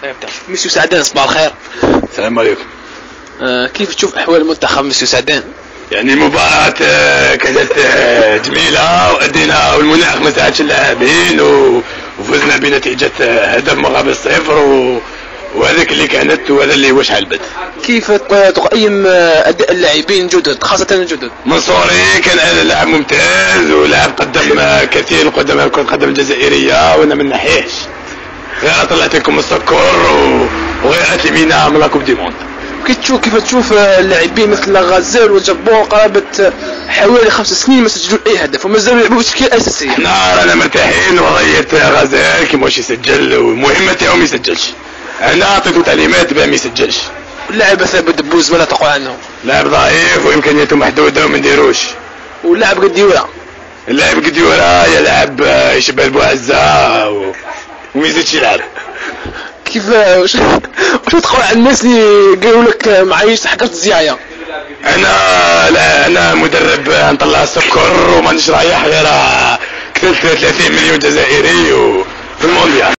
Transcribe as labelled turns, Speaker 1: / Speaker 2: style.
Speaker 1: مسيو سعدان صباح الخير.
Speaker 2: السلام عليكم.
Speaker 1: كيف تشوف احوال المنتخب مسيو سعدان؟
Speaker 2: يعني المباراة كانت جميلة وأدينا والمناخ ما ساعدش اللاعبين وفزنا بنتيجة هدف مقابل 0 وهذاك اللي كانت وهذا اللي هو شحال بد.
Speaker 1: كيف تقيم اداء اللاعبين الجدد خاصة الجدد؟
Speaker 2: منصوري كان لاعب ممتاز ولاعب قدم كثير قدم كرة القدم الجزائرية وانا من نحيش غير طلعت لكم السكر وغير اتمينا من لاكوب دي موند.
Speaker 1: كيف تشوف اللاعبين مثل غزال وجبور قرابة حوالي 5 سنين ما سجلوا اي هدف ومازالوا يلعبوا بتشكيل اساسي.
Speaker 2: احنا رانا مرتاحين وضيت غزال كيما واش يسجل والمهمة تاعو ما يسجلش. انا اعطيته تعليمات باه ما يسجلش.
Speaker 1: اللاعب ثابت دبوز ولا تقول عنه؟
Speaker 2: لاعب ضعيف وامكانياته محدودة وما نديروش.
Speaker 1: واللاعب قديورة؟
Speaker 2: اللاعب قديورة يلعب يشبه البوعزة وما يزيدش يلعب.
Speaker 1: كيف واش تقول على الناس اللي قالوا لك معايش حكرت الزيايه؟
Speaker 2: انا مدرب نطلع السكر وما نش رايح غير كثرت 30 مليون جزائري وفي المونديال.